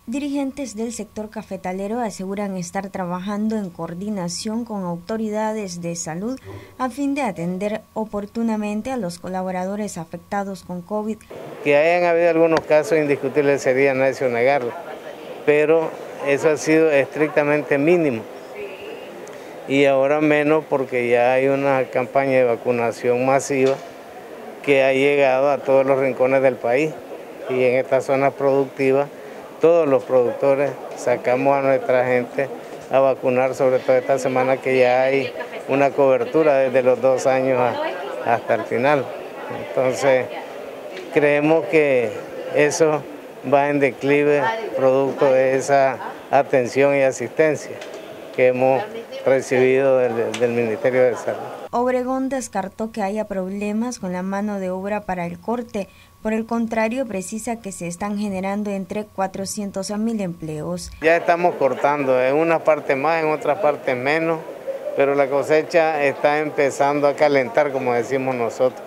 Dirigentes del sector cafetalero aseguran estar trabajando en coordinación con autoridades de salud a fin de atender oportunamente a los colaboradores afectados con COVID. Que hayan habido algunos casos indiscutibles sería necio negarlo, pero eso ha sido estrictamente mínimo. Y ahora menos porque ya hay una campaña de vacunación masiva que ha llegado a todos los rincones del país. Y en estas zonas productivas, todos los productores sacamos a nuestra gente a vacunar, sobre todo esta semana que ya hay una cobertura desde los 2 años hasta el final. Entonces, creemos que eso va en declive producto de esa atención y asistencia que hemos recibido del Ministerio de Salud. Obregón descartó que haya problemas con la mano de obra para el corte. Por el contrario, precisa que se están generando entre 400 a 1000 empleos. Ya estamos cortando, en una parte más, en otra parte menos, pero la cosecha está empezando a calentar, como decimos nosotros.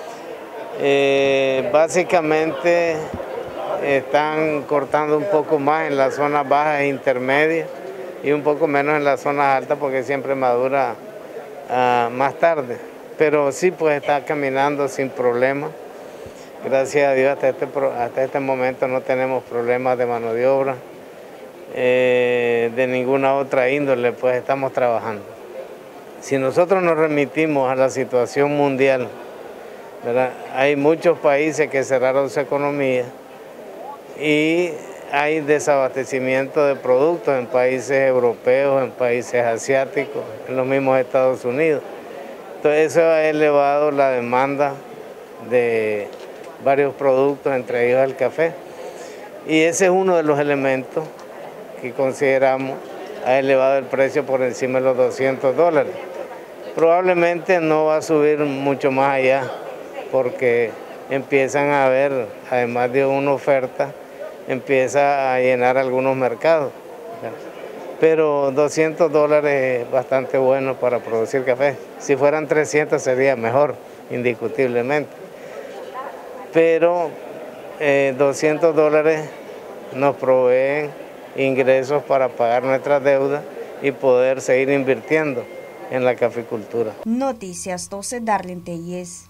Básicamente están cortando un poco más en las zonas bajas e intermedias y un poco menos en las zonas altas porque siempre madura más tarde. Pero sí, pues está caminando sin problemas. Gracias a Dios hasta este momento no tenemos problemas de mano de obra, de ninguna otra índole, pues estamos trabajando. Si nosotros nos remitimos a la situación mundial, ¿verdad? Hay muchos países que cerraron su economía y hay desabastecimiento de productos en países europeos, en países asiáticos, en los mismos Estados Unidos. Entonces eso ha elevado la demanda de varios productos, entre ellos el café. Y ese es uno de los elementos que consideramos ha elevado el precio por encima de los $200. Probablemente no va a subir mucho más allá porque empiezan a haber, además de una oferta, empieza a llenar algunos mercados. Pero $200 es bastante bueno para producir café. Si fueran 300 sería mejor, indiscutiblemente. Pero $200 nos proveen ingresos para pagar nuestras deudas y poder seguir invirtiendo en la caficultura. Noticias 12, Darlene Telles.